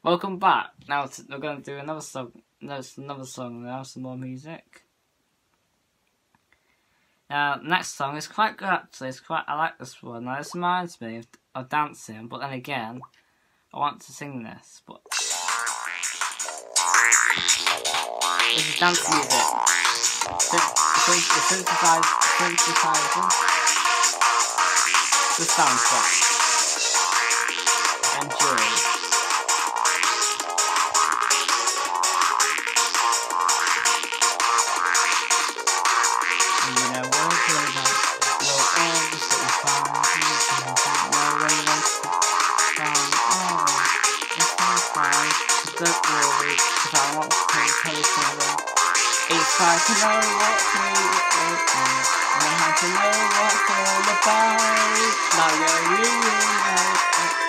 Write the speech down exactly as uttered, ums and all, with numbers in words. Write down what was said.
Welcome back. Now we're going to do another song. There's another song now, some more music. Now, next song is quite good actually. It's quite. I like this one. Now, this reminds me of, of dancing, but then again, I want to sing this. But this is dance music. The synthesizer, synthesizer. The soundtrack. Enjoy. Don't worry, cause I want to take over. It's like to know what to do, and I have to know what it's all about. Now you're really know.